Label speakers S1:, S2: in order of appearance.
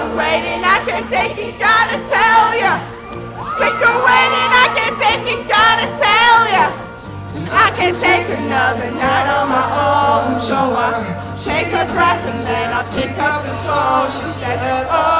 S1: you're waiting, I can think he's trying to tell ya. Quit your waiting, I can think he's trying to tell ya. I can take another night on my own, so I take a breath and then I'll take up the phone. She said, oh.